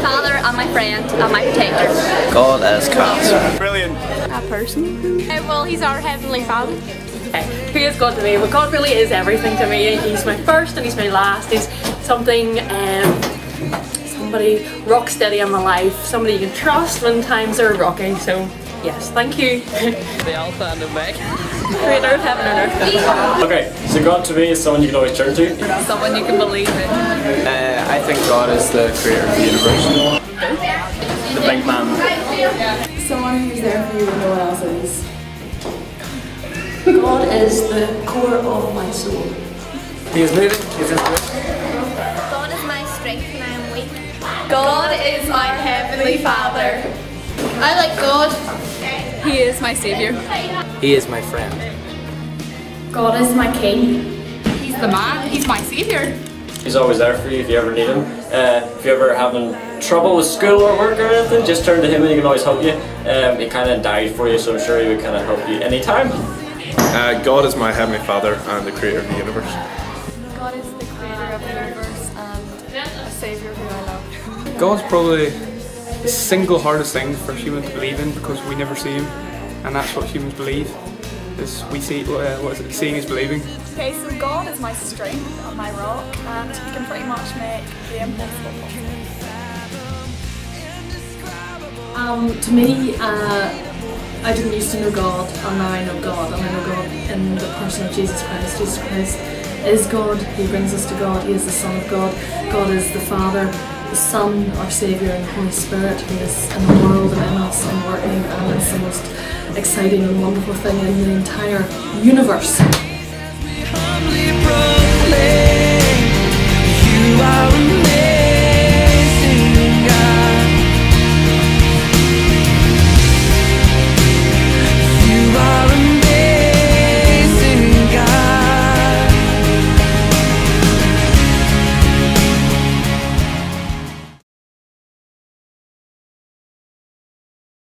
father and my friend and my protector. God is class. Brilliant. A person. Well, he's our Heavenly Father. Who is God to me? Well, God really is everything to me. He's my first and he's my last. He's something, somebody rock steady in my life, somebody you can trust when times are rocky. So yes, thank you. The Alpha and Omega. Creator of heaven and earth. Okay, so God to me is someone you can always turn to. Someone you can believe in. I think God is the creator of the universe. The big man. Someone who's there for you when no one else is. God is the core of my soul. He is moving, he's inspired. God is my strength when I am weak. God is my Heavenly Father. I like God. He is my saviour. He is my friend. God is my King. He's the man. He's my saviour. He's always there for you if you ever need him. If you're ever having trouble with school or work or anything, just turn to him and he can always help you. He kind of died for you, so I'm sure he would kind of help you anytime. God is my Heavenly Father and the creator of the universe. God is the creator of the universe and a saviour who I love. God's probably the single hardest thing for humans to believe in because we never see him, and that's what humans believe. Is we see what is it? Seeing is believing. Okay, so God is my strength and my rock, and he can pretty much make the impossible possible. To me, I didn't used to know God, and now I know God, and I know God in the person of Jesus Christ. Jesus Christ is God, he brings us to God, he is the Son of God. God is the Father, the Son, our Saviour, and the Holy Spirit who is in the world and in us and working, and it's the most exciting and wonderful thing in the entire universe. We humbly proclaim you are